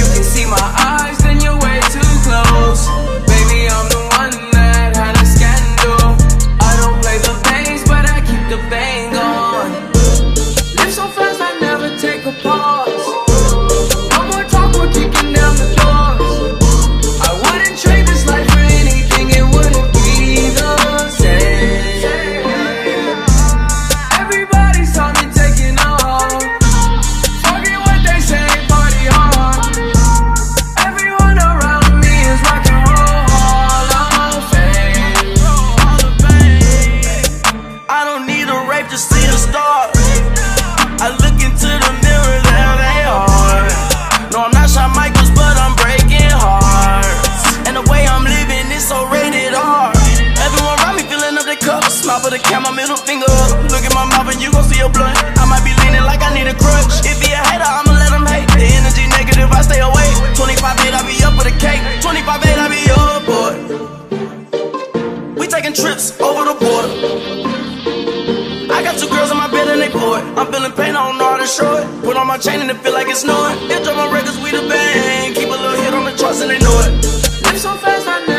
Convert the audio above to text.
you can see my eyes, then you're way too close. Baby, I'm the one that had a scandal. I don't play the bass, but I keep the bang on. Live so fast, I never take a pause. No more talk, we're kicking down the doors. I wouldn't trade this life for anything, it wouldn't be the same. Everybody's on me taking off. Forget what they say, party hard. Everyone around me is rock and roll hall of fame. I don't need a rape to see the stars. I look into the mirror, there they are. No, I'm not Shawn Michaels, but I'm breaking hearts. And the way I'm living is so rated R. Everyone around me filling up their cups. Smile for the camera, middle finger up. Look at my mouth and you gon' see a blunt. I might be leaning like I need a crutch. If he a hater, I'ma let him hate. The energy negative, I stay away. 25-8, I be up with a cake. 25-8, I be your boy. We taking trips over the border. I got 2 girls in my bed and they bored. I'm feeling pain, I don't know how to show it. Put on my chain and it feel like it's snowing. It drop my records, we the bang. Keep a little hit on the charts and they know it. Live so fast, I